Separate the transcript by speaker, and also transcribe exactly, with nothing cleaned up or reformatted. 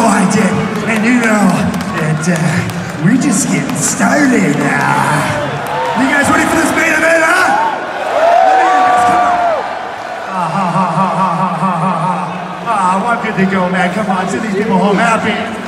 Speaker 1: know I did. And you know that uh, we're just getting started. Uh, you guys ready for this main event, huh? Ah, ha, ha, ha, ha, ha, ha, ha. Ah, what good to go, man. Come on, send these people home happy.